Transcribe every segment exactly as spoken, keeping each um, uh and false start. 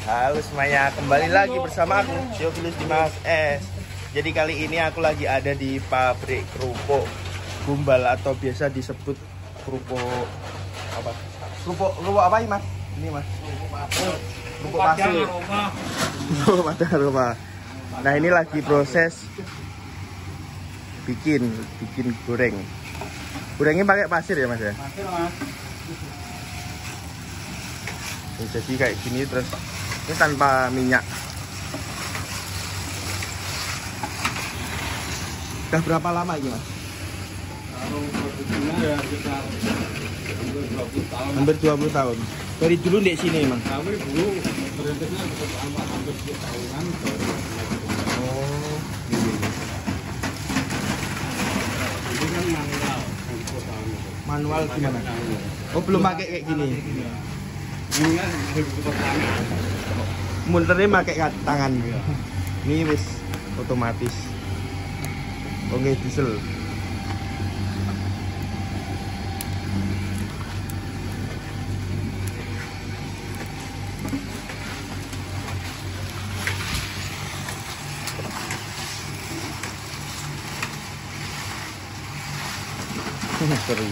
Halo semuanya, kembali lagi bersama aku Theophilus Dimas S. Jadi kali ini aku lagi ada di pabrik kerupuk Gumbal atau biasa disebut kerupuk apa? Kerupuk kerupuk apa ini mas? Ini mas. Kerupuk pasir. Kerupuk pada rumah. Nah ini lagi proses bikin bikin goreng. Gorengnya pakai pasir ya mas ya? Pasir mas. Jadi kayak gini terus ini tanpa minyak. Udah berapa lama ini mas? Kalau produksinya ya sekitar dua puluh tahun. Hampir dua puluh tahun. Dari dulu di sini emang. Kami dulu berintisnya hampir hampir sepuluh tahunan. Oh. Ini kan manual. Manual gimana? Oh belum pakai kayak gini. Ini kan pertama. Munternya pakai tangan. Ini wis otomatis. Oke diesel. Seru.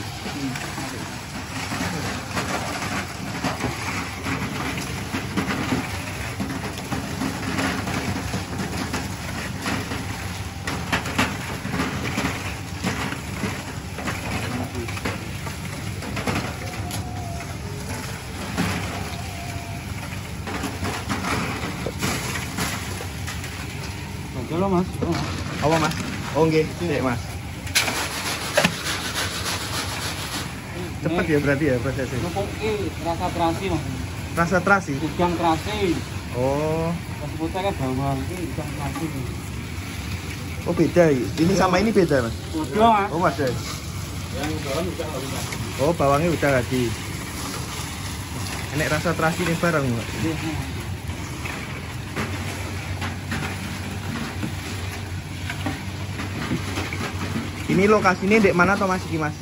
Halo mas. Apa mas? Oh nggih, sik mas. Cepet ya berarti ya prosesnya. Kerupuk ini rasa terasi mas. Rasa terasi? Udang terasi. Oh. Sebutnya kan bawang ini udang terasi. Oh beda ya? Ini sama ini beda mas? Udah mas. Oh mas ya? Yang bawang udah udah. Oh bawangnya udah tadi. Enek rasa terasi nih bareng mbak? Ini lokasinya di mana toh mas? Mas?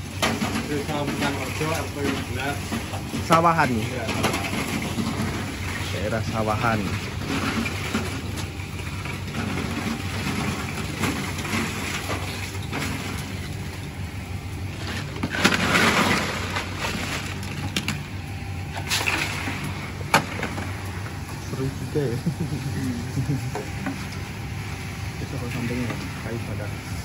Sawahan nih. Ya. Daerah Sawahan. Seru juga ya. Bisa kalau sampingnya kayu pada.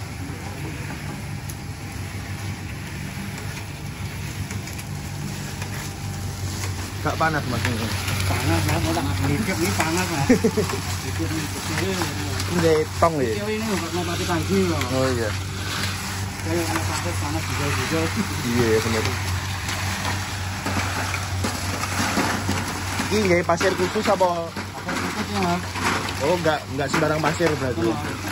Gak panas mas ini? Panas mas, orang hidup ini panas mas. Hidup ini kecil. Ini tong ya? Kecil ini buat mati tangki loh. Oh iya. Kayak anak panas panas juga juga. Iya ya bener. Ini kayak pasir khusus apa? Pasir khusus ya mas. Oh enggak, enggak sembarang pasir berarti.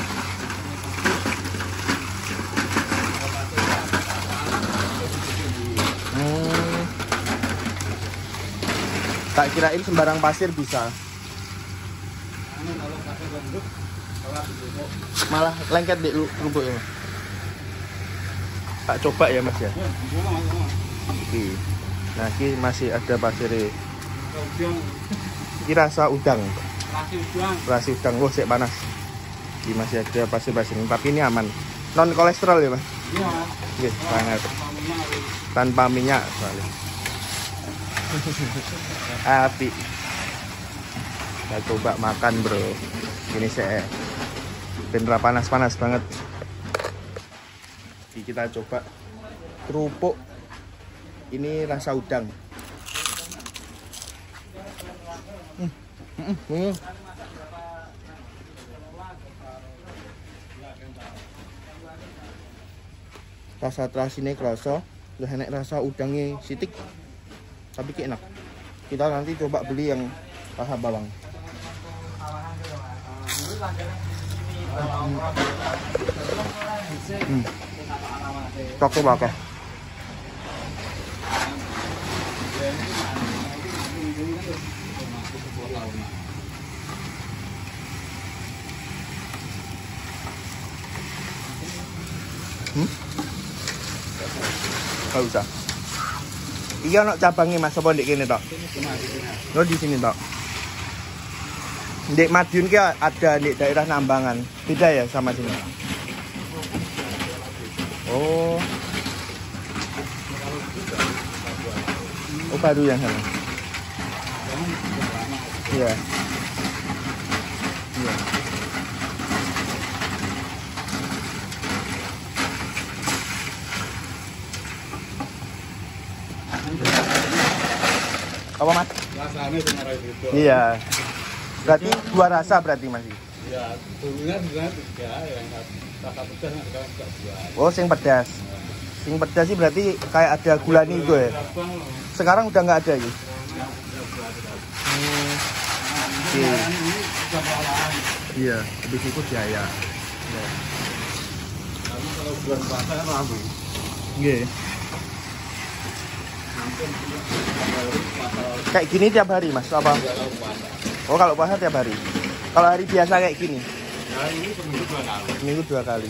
Tak kirain sembarang pasir bisa. Malah lengket di kerupuk ya mas. Tak coba ya mas ya. Oke. Nah ini masih ada pasirnya. Ini rasa udang. Rasi udang. Rasi udang. Oh sik panas. Ini masih ada pasir-pasir ini. Tapi ini aman. Non kolesterol ya mas. Iya. Oke, sangat. Tanpa minyak soalnya. Api. Kita coba makan bro. Ini saya bener panas-panas banget. Jadi kita coba kerupuk. Ini rasa udang. Hmm. Hmm. Hmm. Rasa terasinya kerasa. Udah enak rasa udangnya sitik. Tapi kayak enak. Kita nanti coba beli yang rasa bawang. Hmm. Cok coba kok. Hmm? Gak usah. Iya nak cabangnya mas, apa di sini tok? Oh di sini tok. Di Madiun ki ada di daerah Nambangan. Beda ya sama sini. Oh. Oh baru yang sana. Iya. Iya. Apa mas? Rasanya cuma itu. Iya. Berarti dua rasa berarti masih. Ya, dulunya sebenarnya tiga, yang rasa pedas yang sekarang juga dua. Oh, sing pedas. Sing pedas sih berarti kayak ada gulani itu ya. Sekarang udah nggak ada ya. Hmm. Oke. Iya, habis itu biaya. Ya. Karena kalau bulan puasa kan ramai. Iya. Kayak gini tiap hari mas, apa? Oh kalau puasa tiap hari. Kalau hari biasa kayak gini? Ya ini seminggu dua kali. Seminggu dua kali.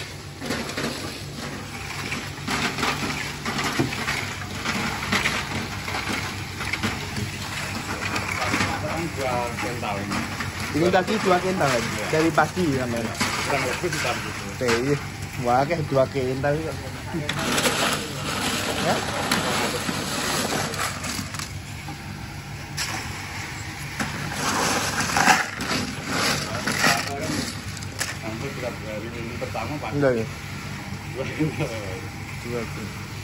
Sekarang dua kental ini. Ini tadi dua kental ya? Dari pagi ya men. Kurang lebih sekitar gitu. Oke, wah kayak dua kental. Ya? Dari minggu pertama pak. Enggak ya? Dua kental. Dua kental.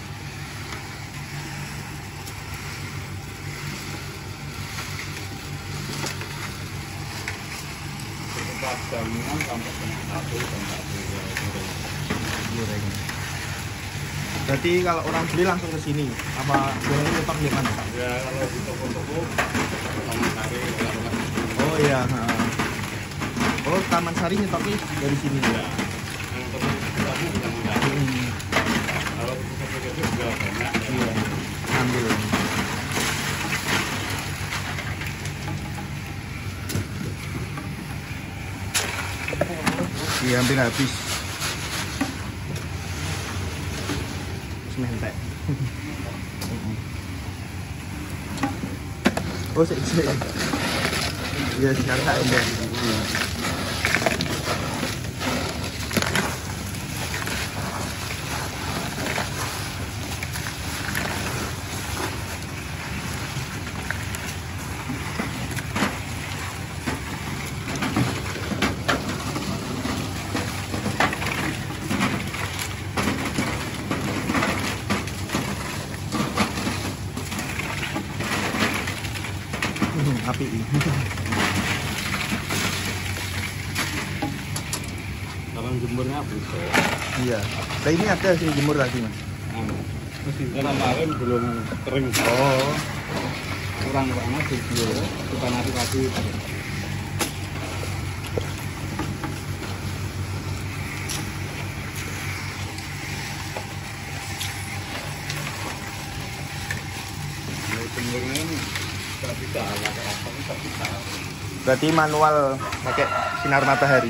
Sekitar jam enam sampai setengah satu jam satu. Goreng. Berarti kalau orang beli langsung ke sini. Apa boleh nyetok di mana? Ya kalau di toko-toko Taman Sari kalau Oh iya. Oh Taman Sari nyetoknya dari sini ya. yang toko kamu bisa mudah. Hmm. Kalau di toko itu juga banyak. Iya. Ambil. Iya hampir habis. Sementek. Oh sih sih. Iya sekarang tak ada. Api ini. Kalau jemurnya bisa. Iya. Nah ini ada sih jemur lagi mas. Karena kemarin belum kering. Oh. Kurang banget video. Kita nanti kasih. Jemurnya ini tak bisa, tak bisa. Berarti manual pakai sinar matahari.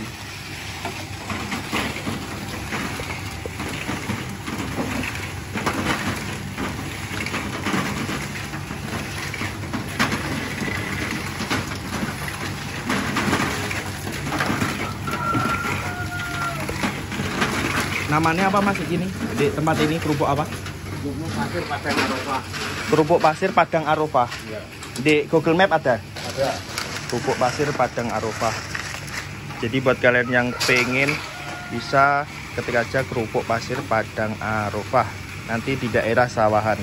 Namanya apa mas ini? Di tempat ini kerupuk apa? Kerupuk pasir Padang Arofah. Kerupuk pasir Padang Arofah. Iya. Di Google Map ada? Ada. Kerupuk pasir Padang Arofah. Jadi buat kalian yang pengen bisa ketik aja kerupuk pasir Padang Arofah. Nanti di daerah Sawahan.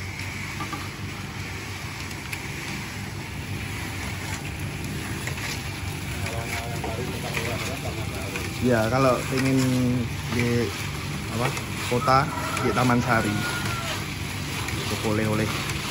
Ya kalau pengen di apa kota di Taman Sari itu oleh-oleh.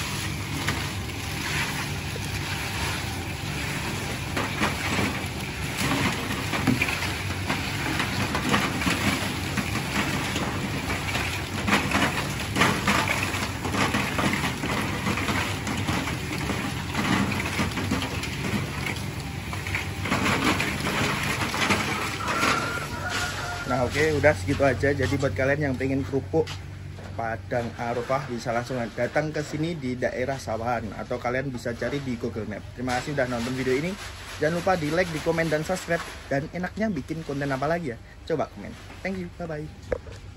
Nah oke okay, udah segitu aja. Jadi buat kalian yang pengen kerupuk Padang Arofah bisa langsung datang ke sini di daerah Sawahan atau kalian bisa cari di Google Map. Terima kasih udah nonton video ini. Jangan lupa di like, di komen, dan subscribe. Dan enaknya bikin konten apa lagi ya? Coba komen. Thank you, bye-bye.